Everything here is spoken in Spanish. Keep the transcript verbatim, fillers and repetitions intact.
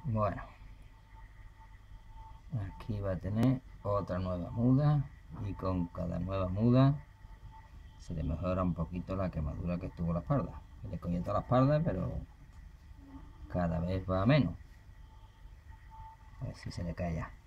Bueno, aquí va a tener otra nueva muda y con cada nueva muda se le mejora un poquito la quemadura que estuvo la espalda. Le cogí toda la espalda, pero cada vez va menos. A ver si se le cae ya.